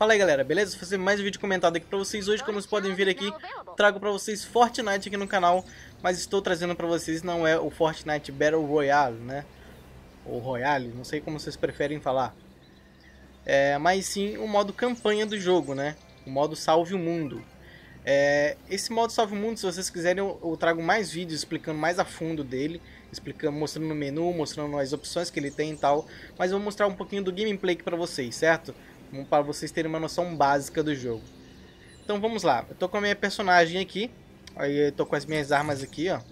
Fala aí galera, beleza? Vou fazer mais um vídeo comentado aqui pra vocês. Hoje, como vocês podem ver aqui, trago pra vocês Fortnite aqui no canal. Mas estou trazendo pra vocês não é o Fortnite Battle Royale, né? Ou Royale, não sei como vocês preferem falar. Mas sim o modo campanha do jogo, né? O modo Salve o Mundo. Esse modo Salve o Mundo, se vocês quiserem, eu trago mais vídeos explicando mais a fundo dele. Explicando, mostrando no menu, mostrando as opções que ele tem e tal. Mas eu vou mostrar um pouquinho do gameplay aqui pra vocês, certo? Para vocês terem uma noção básica do jogo. Então vamos lá, eu tô com a minha personagem aqui. Aí eu tô com as minhas armas aqui, ó.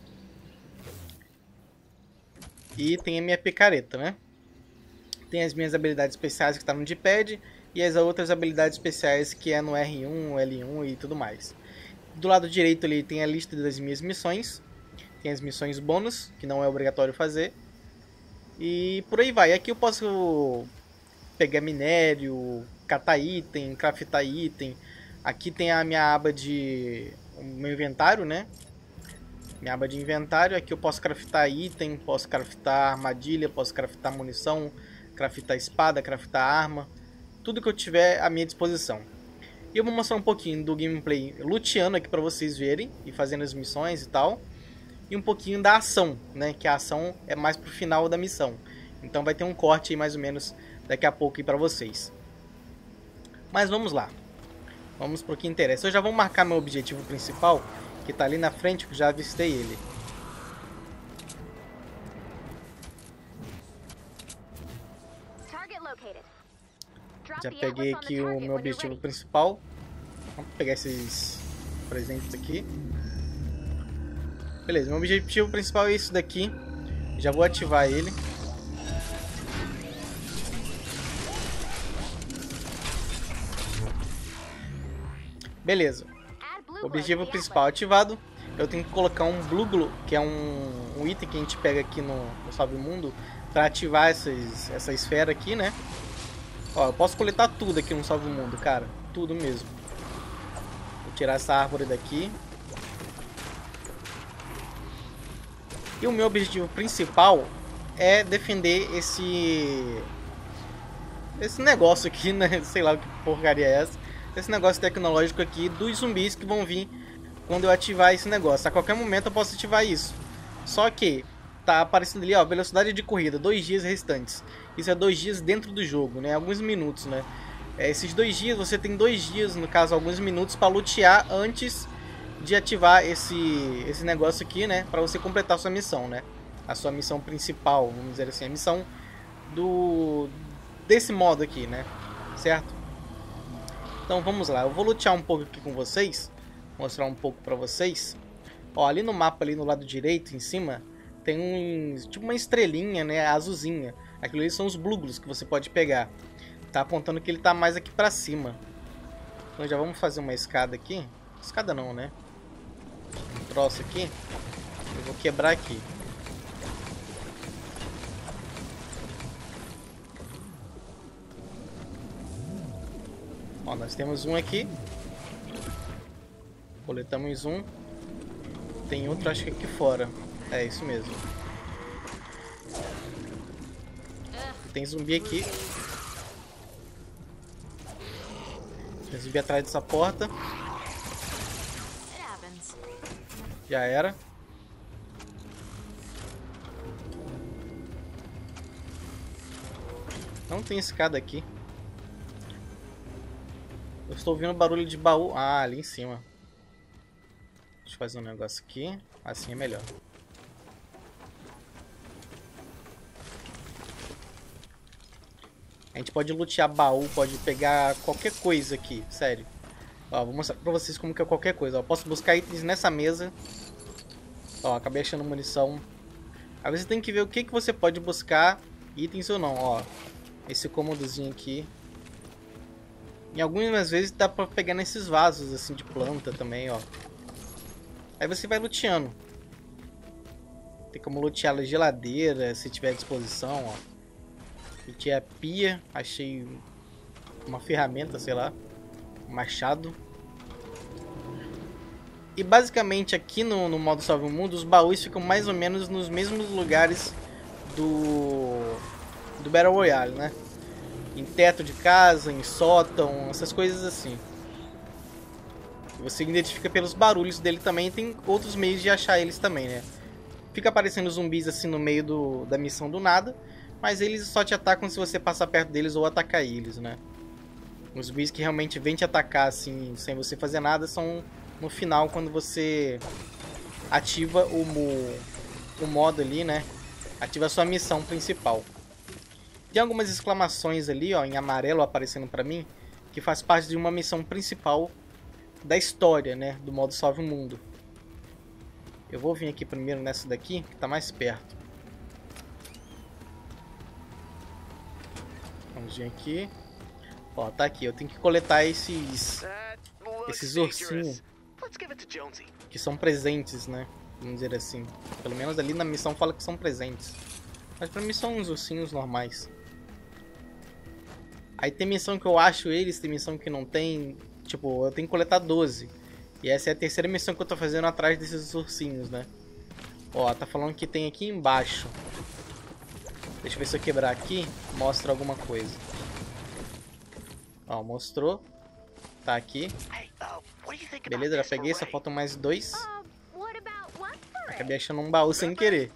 E tem a minha picareta, né? Tem as minhas habilidades especiais que tá no D-pad. E as outras habilidades especiais que é no R1, L1 e tudo mais. Do lado direito ali tem a lista das minhas missões. Tem as missões bônus, que não é obrigatório fazer. E por aí vai. Aqui eu posso pegar minério, catar item, craftar item. Aqui tem a minha aba de... o meu inventário, né? Minha aba de inventário. Aqui eu posso craftar item, posso craftar armadilha, posso craftar munição, craftar espada, craftar arma. Tudo que eu tiver à minha disposição. E eu vou mostrar um pouquinho do gameplay luteando aqui pra vocês verem e fazendo as missões e tal. E um pouquinho da ação, né? Que a ação é mais pro final da missão. Então vai ter um corte aí mais ou menos daqui a pouco aí pra vocês. Mas vamos lá. Vamos pro que interessa. Eu já vou marcar meu objetivo principal, que tá ali na frente, que eu já avistei ele. Já peguei aqui o meu objetivo principal. Vamos pegar esses presentes aqui. Beleza, meu objetivo principal é isso daqui. Já vou ativar ele. Beleza, objetivo principal ativado. Eu tenho que colocar um Blue Glue, que é um item que a gente pega aqui no Salve o Mundo, para ativar essa esfera aqui, né? Ó, eu posso coletar tudo aqui no Salve o Mundo, cara, tudo mesmo. Vou tirar essa árvore daqui. E o meu objetivo principal é defender esse negócio aqui, né? Sei lá que porcaria é essa. Esse negócio tecnológico aqui dos zumbis que vão vir quando eu ativar esse negócio. A qualquer momento eu posso ativar isso. Só que tá aparecendo ali, ó, velocidade de corrida, 2 dias restantes. Isso é 2 dias dentro do jogo, né? Alguns minutos, né? Esses 2 dias, você tem 2 dias, no caso, alguns minutos para lutear antes de ativar esse negócio aqui, né? Para você completar a sua missão, né? A sua missão principal, vamos dizer assim, a missão desse modo aqui, né? Certo? Então vamos lá, eu vou lutear um pouco aqui com vocês, mostrar um pouco pra vocês. Ó, ali no mapa, ali no lado direito, em cima, tem tipo uma estrelinha, né, azulzinha. Aquilo ali são os bluglos que você pode pegar. Tá apontando que ele tá mais aqui pra cima. Então já vamos fazer uma escada aqui. Escada não, né? Um troço aqui. Eu vou quebrar aqui. Ó, nós temos um aqui. Coletamos um. Tem outro, acho que aqui fora. É isso mesmo. Tem zumbi aqui. Tem zumbi atrás dessa porta. Já era. Não tem escada aqui. Eu estou ouvindo barulho de baú. Ah, ali em cima. Deixa eu fazer um negócio aqui. Assim é melhor. A gente pode lutear baú, pode pegar qualquer coisa aqui, sério. Ó, vou mostrar pra vocês como que é qualquer coisa. Ó, posso buscar itens nessa mesa. Ó, acabei achando munição. Aí você tem que ver o que você pode buscar, itens ou não. Ó, esse cômodozinho aqui. E algumas vezes dá pra pegar nesses vasos assim de planta também, ó. Aí você vai luteando. Tem como lutear a geladeira, se tiver à disposição, ó. Luteei a pia, achei uma ferramenta, sei lá, um machado. E basicamente aqui no modo Salve o Mundo, os baús ficam mais ou menos nos mesmos lugares do Battle Royale, né? em teto de casa, em sótão, essas coisas assim. Você identifica pelos barulhos dele também. Tem outros meios de achar eles também, né? Fica aparecendo zumbis assim no meio da missão do nada, mas eles só te atacam se você passar perto deles ou atacar eles, né? Os zumbis que realmente vêm te atacar assim, sem você fazer nada, são no final, quando você ativa o modo ali, né? Ativa a sua missão principal. Tem algumas exclamações ali, ó, em amarelo aparecendo pra mim, que faz parte de uma missão principal da história, né? Do modo Salve o Mundo. Eu vou vir aqui primeiro nessa daqui, que tá mais perto. Vamos vir aqui. Ó, tá aqui. Eu tenho que coletar esses ursinhos que são presentes, né? Vamos dizer assim. Pelo menos ali na missão fala que são presentes. Mas pra mim são uns ursinhos normais. Aí tem missão que eu acho eles, tem missão que não tem. Tipo, eu tenho que coletar 12. E essa é a terceira missão que eu tô fazendo atrás desses ursinhos, né? Ó, tá falando que tem aqui embaixo. Deixa eu ver se eu quebrar aqui, mostra alguma coisa. Ó, mostrou. Tá aqui. Beleza, já peguei, só faltam mais 2. Acabei achando um baú sem querer.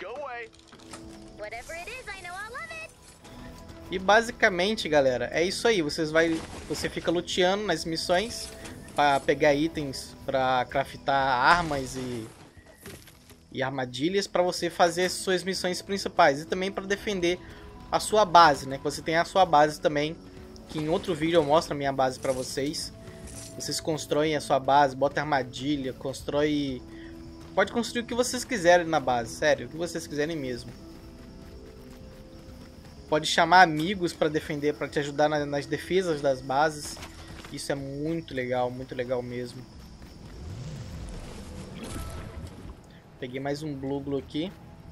E basicamente, galera, é isso aí. Você fica luteando nas missões para pegar itens para craftar armas e armadilhas para você fazer suas missões principais e também para defender a sua base, né? Que você tem a sua base também, que em outro vídeo eu mostro a minha base para vocês. Vocês constroem a sua base, bota armadilha, pode construir o que vocês quiserem na base, sério, o que vocês quiserem mesmo. Pode chamar amigos para defender, para te ajudar nas defesas das bases. Isso é muito legal mesmo. Peguei mais um Blue aqui.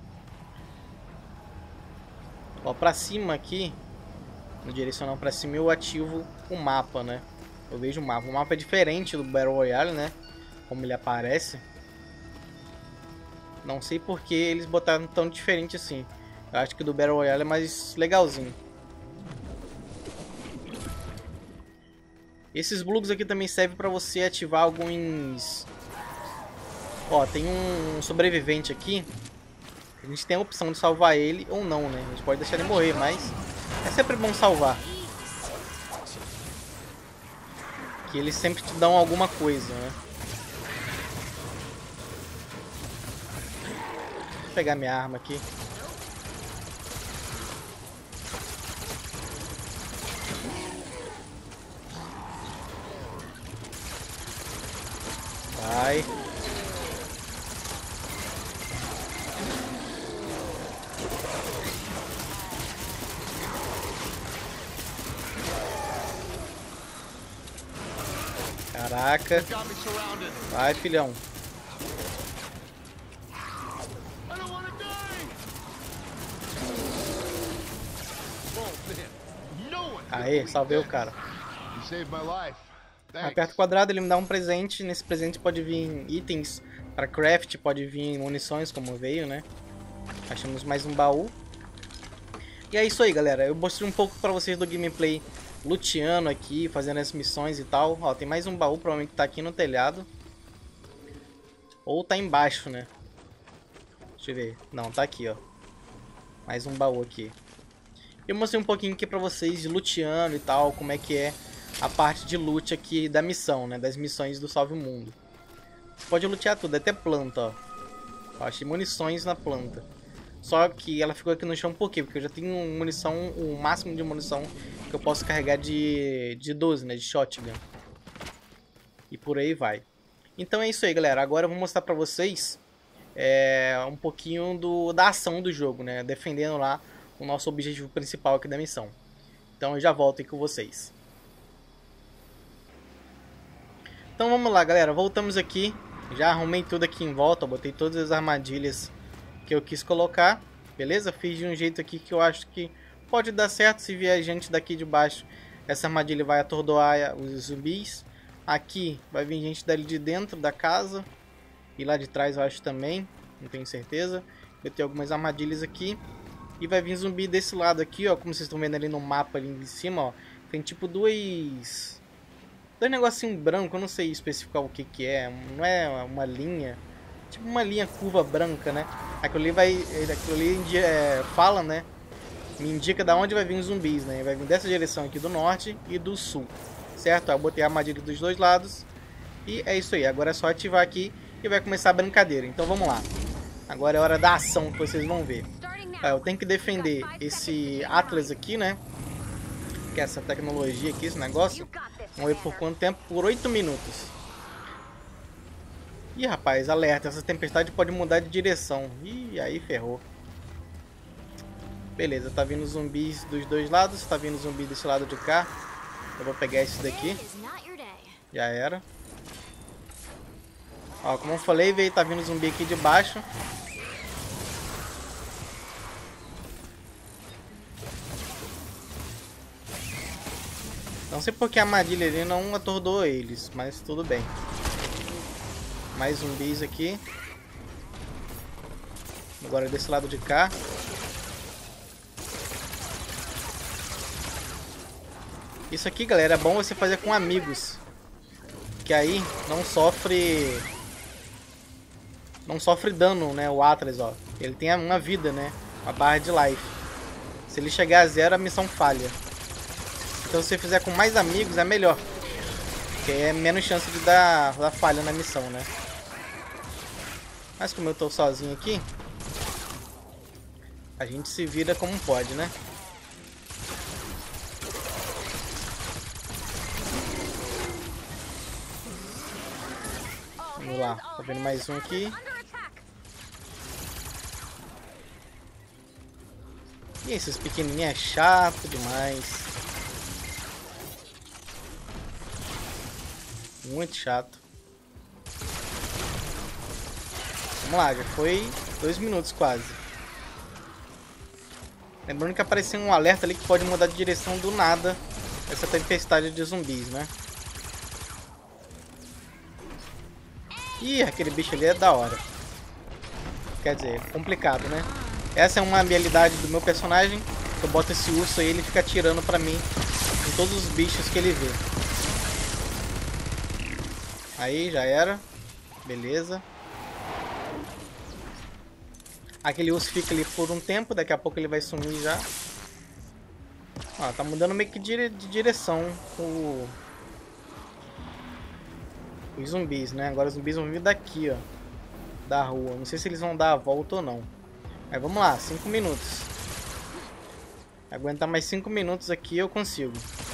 Ó, pra cima aqui, no direcional pra cima, eu ativo o mapa, né? Eu vejo o mapa. O mapa é diferente do Battle Royale, né? Como ele aparece. Não sei por que eles botaram tão diferente assim. Eu acho que o do Battle Royale é mais legalzinho. Esses bugs aqui também servem para você ativar alguns... Ó, tem um sobrevivente aqui. A gente tem a opção de salvar ele ou não, né? A gente pode deixar ele morrer, mas é sempre bom salvar. Que eles sempre te dão alguma coisa, né? Vou pegar minha arma aqui. Vai. Caraca. Vai, filhão. Aê, salvei o cara. Aperta o quadrado, ele me dá um presente. Nesse presente pode vir itens para craft, pode vir munições, como veio, né? Achamos mais um baú. E é isso aí, galera. Eu mostrei um pouco para vocês do gameplay luteando aqui, fazendo as missões e tal. Ó, tem mais um baú, provavelmente tá aqui no telhado. Ou tá embaixo, né? Deixa eu ver. Não, tá aqui, ó. Mais um baú aqui. Eu mostrei um pouquinho aqui pra vocês de luteando e tal, como é que é a parte de loot aqui da missão, né? Das missões do Salve o Mundo. Você pode lutear tudo, até planta, ó. Eu achei munições na planta. Só que ela ficou aqui no chão por quê? Porque eu já tenho munição, o máximo de munição que eu posso carregar de 12, né? De shotgun. E por aí vai. Então é isso aí, galera. Agora eu vou mostrar pra vocês um pouquinho da ação do jogo, né? Defendendo lá o nosso objetivo principal aqui da missão. Então eu já volto aí com vocês. Então vamos lá, galera. Voltamos aqui. Já arrumei tudo aqui em volta. Botei todas as armadilhas que eu quis colocar. Beleza? Fiz de um jeito aqui que eu acho que pode dar certo. Se vier gente daqui de baixo, essa armadilha vai atordoar os zumbis. Aqui vai vir gente dali de dentro da casa. E lá de trás eu acho também. Não tenho certeza. Eu tenho algumas armadilhas aqui. E vai vir zumbi desse lado aqui, ó. Como vocês estão vendo ali no mapa ali em cima, ó. Tem tipo dois negocinho branco, eu não sei especificar o que que é. Não é uma linha. Tipo uma linha curva branca, né? Aquilo ali fala, né? Me indica da onde vai vir os zumbis, né? Vai vir dessa direção aqui do norte e do sul. Certo? Eu botei a armadilha dos dois lados. E é isso aí. Agora é só ativar aqui e vai começar a brincadeira. Então vamos lá. Agora é hora da ação que vocês vão ver. Eu tenho que defender esse Atlas aqui, né? Que é essa tecnologia aqui, esse negócio. Vamos ver por quanto tempo? Por 8 minutos. Ih, rapaz, alerta. Essa tempestade pode mudar de direção. Ih, aí ferrou. Beleza, tá vindo zumbis dos dois lados. Tá vindo zumbi desse lado de cá. Eu vou pegar esse daqui. Já era. Ó, como eu falei, tá vindo zumbi aqui de baixo. Não sei porque a armadilha ali não atordou eles, mas tudo bem. Mais zumbis aqui. Agora desse lado de cá. Isso aqui, galera, é bom você fazer com amigos. Que aí não sofre dano, né, o Atlas, ó. Ele tem uma vida, né, uma barra de life. Se ele chegar a 0, a missão falha. Então se você fizer com mais amigos é melhor. Porque é menos chance de dar falha na missão, né. Mas como eu tô sozinho aqui, a gente se vira como pode, né. Vamos lá, tá vendo mais um aqui. E esses pequenininhos é chato demais. Muito chato. Vamos lá, já foi 2 minutos quase. Lembrando que apareceu um alerta ali que pode mudar de direção do nada essa tempestade de zumbis, né? Ih, aquele bicho ali é da hora. Quer dizer, complicado, né? Essa é uma habilidade do meu personagem. Eu boto esse urso aí e ele fica atirando pra mim em todos os bichos que ele vê. Aí, já era. Beleza. Aquele urso fica ali por um tempo. Daqui a pouco ele vai sumir já. Ó, tá mudando meio que de direção os zumbis, né? Agora os zumbis vão vir daqui, ó. Da rua. Não sei se eles vão dar a volta ou não. Mas vamos lá, 5 minutos. Aguentar mais 5 minutos aqui eu consigo.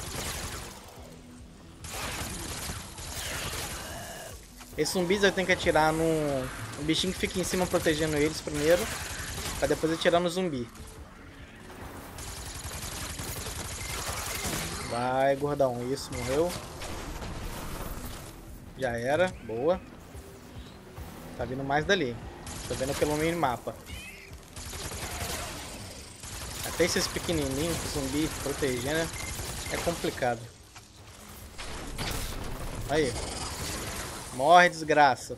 Esses zumbis eu tenho que atirar no bichinho que fica em cima protegendo eles primeiro. Pra depois atirar no zumbi. Vai, gordão. Isso, morreu. Já era, boa. Tá vindo mais dali. Tô vendo pelo minimapa. Até esses pequenininhos, zumbi protegendo, é complicado. Aí. Morre, desgraça.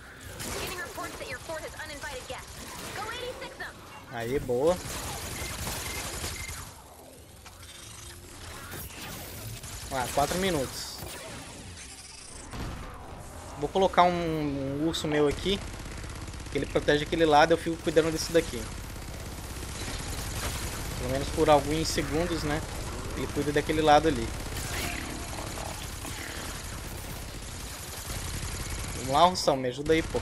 Aí, boa. Vamos lá, 4 minutos. Vou colocar um urso meu aqui, que ele protege aquele lado, eu fico cuidando desse daqui. Pelo menos por alguns segundos, né? Ele cuida daquele lado ali. Vamos lá, Russão, me ajuda aí, pô.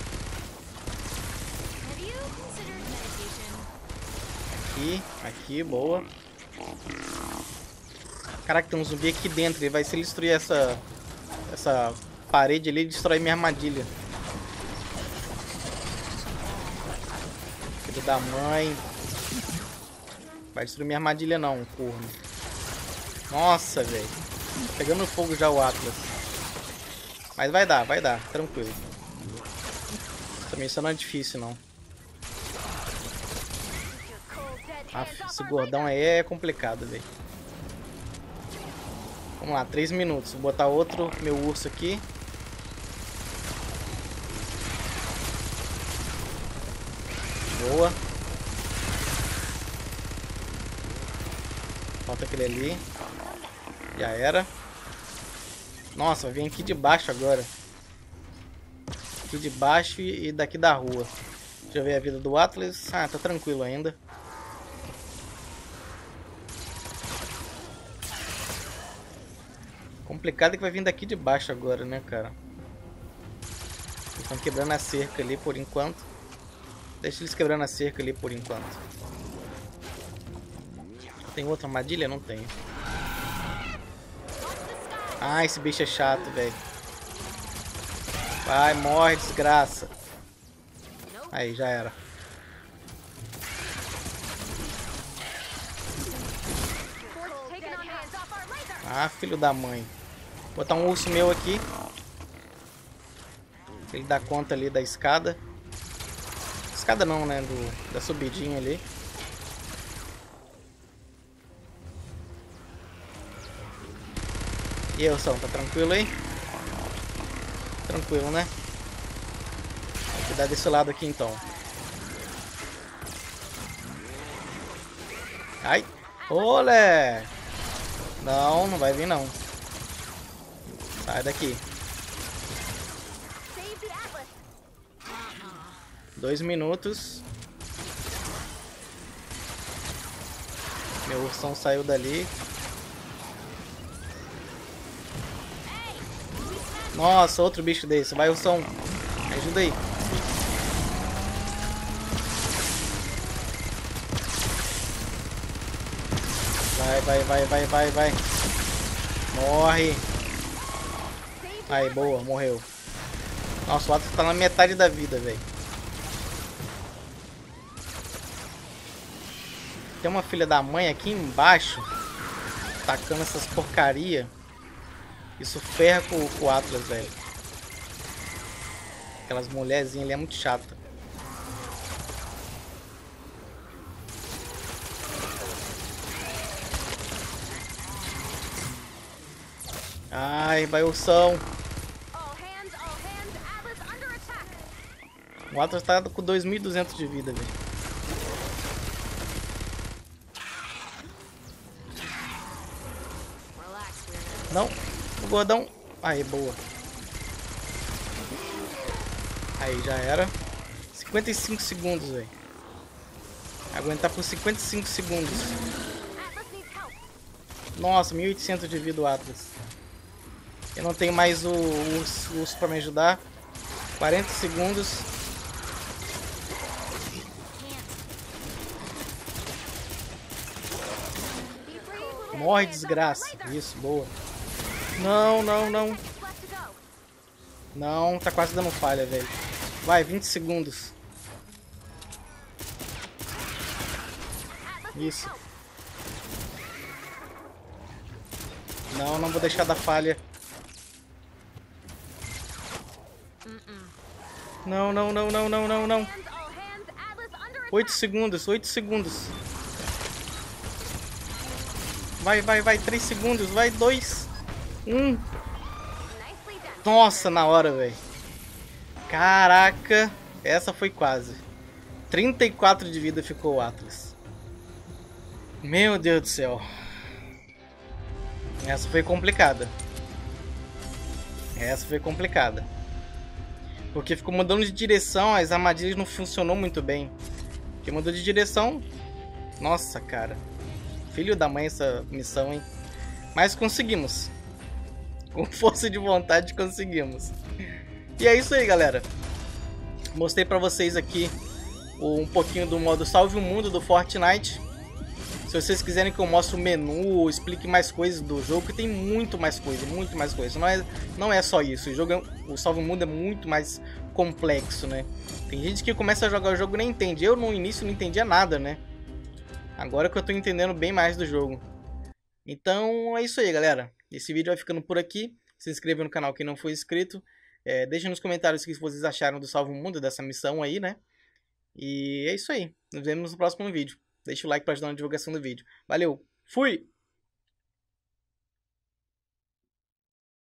Aqui, boa. Caraca, tem um zumbi aqui dentro, ele vai se ele destruir essa parede ali e destrói minha armadilha. Filho da mãe. Vai destruir minha armadilha não, corno. Nossa, velho. Pegando fogo já o Atlas. Mas vai dar, tranquilo. Essa missão não é difícil não. Esse gordão aí é complicado, velho. Vamos lá, 3 minutos. Vou botar outro meu urso aqui. Boa. Falta aquele ali. Já era. Nossa, vai vir aqui de baixo agora. Aqui de baixo e daqui da rua. Deixa eu ver a vida do Atlas. Ah, tá tranquilo ainda. Complicado é que vai vir daqui de baixo agora, né, cara? Eles estão quebrando a cerca ali por enquanto. Deixa eles quebrando a cerca ali por enquanto. Tem outra armadilha? Não tem. Ah, esse bicho é chato, velho. Vai, morre, desgraça. Aí, já era. Ah, filho da mãe. Vou botar um urso meu aqui. Ele dá conta ali da escada. Escada não, né? Da subidinha ali. E aí, Ursão, tá tranquilo aí? Tranquilo, né? Vou cuidar desse lado aqui então. Ai! Olé! Não, não vai vir não. Sai daqui. 2 minutos. Meu ursão saiu dali. Nossa, outro bicho desse. Vai, ursão. Me ajuda aí. Vai. Morre. Aí, boa, morreu. Nossa, o Atlas tá na metade da vida, velho. Tem uma filha da mãe aqui embaixo. Tacando essas porcaria. Isso ferra com o Atlas, velho. Aquelas mulherzinhas ali é muito chata. Ai, vai ursão. O Atlas tá com 2.200 de vida, velho. Não, o gordão. Aí, boa. Aí, já era. 55 segundos, velho. Aguentar por 55 segundos. Nossa, 1.800 de vida o Atlas. Eu não tenho mais o urso pra me ajudar. 40 segundos. Morre, desgraça. Isso, boa. Não. Não, tá quase dando falha, velho. Vai, 20 segundos. Isso. Não vou deixar da falha. Não. 8 segundos. Vai, 3 segundos, vai, 2, 1. Nossa, na hora, velho. Caraca, essa foi quase. 34 de vida ficou o Atlas. Meu Deus do céu. Essa foi complicada. Porque ficou mudando de direção, as armadilhas não funcionou muito bem. Porque mudou de direção. Nossa, cara. Filho da mãe essa missão, hein? Mas conseguimos. Com força de vontade conseguimos. E é isso aí, galera. Mostrei pra vocês aqui um pouquinho do modo Salve o Mundo do Fortnite. Se vocês quiserem que eu mostre o menu, explique mais coisas do jogo, que tem muito mais coisa. Não é só isso. O Salve o Mundo é muito mais complexo, né? Tem gente que começa a jogar o jogo e nem entende. Eu no início não entendia nada, né? Agora que eu tô entendendo bem mais do jogo. Então é isso aí, galera. Esse vídeo vai ficando por aqui. Se inscreva no canal quem não for inscrito. Deixa nos comentários o que vocês acharam do Salve o Mundo, dessa missão aí, né? E é isso aí. Nos vemos no próximo vídeo. Deixa o like para ajudar na divulgação do vídeo. Valeu, fui!